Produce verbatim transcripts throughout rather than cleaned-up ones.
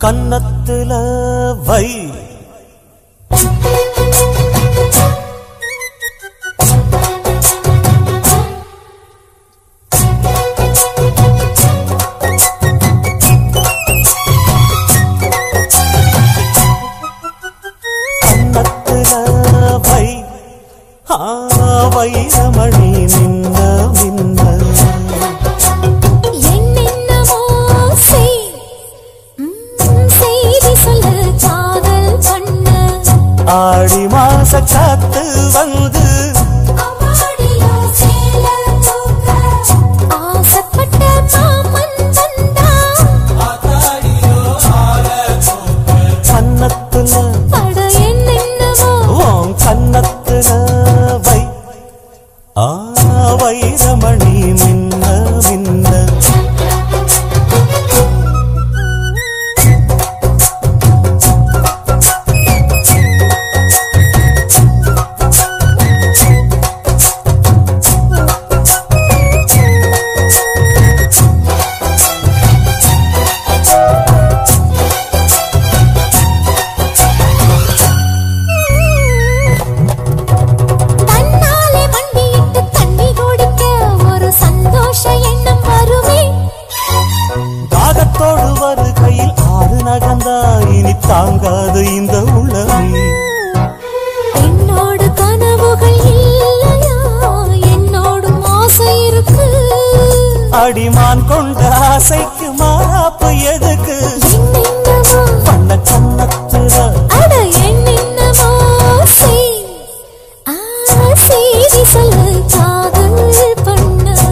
கன்னத்துல வை வைரமணி நின்ன மின்ன என்னென்னமோ செய் செய்தி சொல்ல காதல் பண்ண ஆடி மாச காத்து வந்து ஆசைப்பட்ட மாமன் வந்தா கன்னத்துல பட என்னென்னமோ கன்னத்துல வை ஆ வைரமணி மின்ன மின்ன வருகையில் ஆறு நகர்ந்தா இனி தாங்காது இந்த உலகி என்னோடு கனவுகள் இல்லையா என்னோடு ஆசை இருக்கு அடிமான் கொண்ட ஆசைக்கு மாறாப்பு எதுக்கு பண்ண கண்ணத்துல அட என்னென்னமோ செய் செய்தி சொல்ல காதல் பண்ண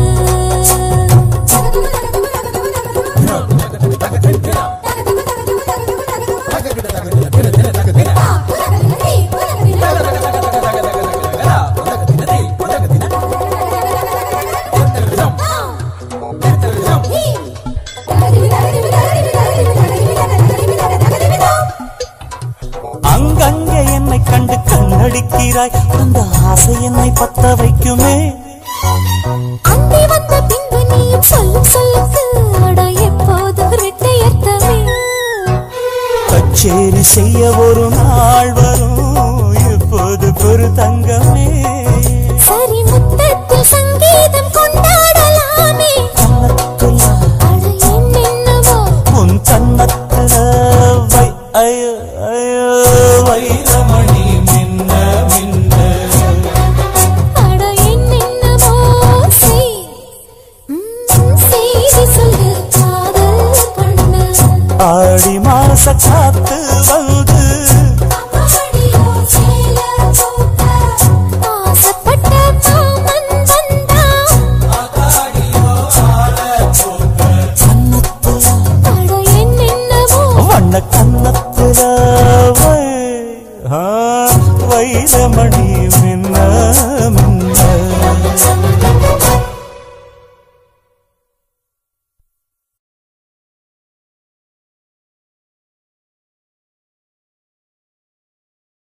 அங்கங்கே என்னை கண்டு கண்ணடிக்கிறாய் அந்த ஆசை என்னை பத்த வைக்குமே அங்கே வந்த பின்பு நீயும் சொல்லும் சொல்லுக்கு அட எப்போது ரெட்டையர்த்தமே கச்சேரி செய்ய ஒரு நாள் வரும் எப்போது பொறு தங்கமே சரி முத்தத்தில் சங்கீதம் கொண்டாடலாமே கன்னத்துல அட என்னென்னவோ உன் கன்னத்துல வை ஐயோ ஐயோ வைரமணி மின்ன மின்ன அட என்னென்னவோ செய் செய்தி சொல்லு காதல் பண்ண ஆடி மாச காத்து வந்து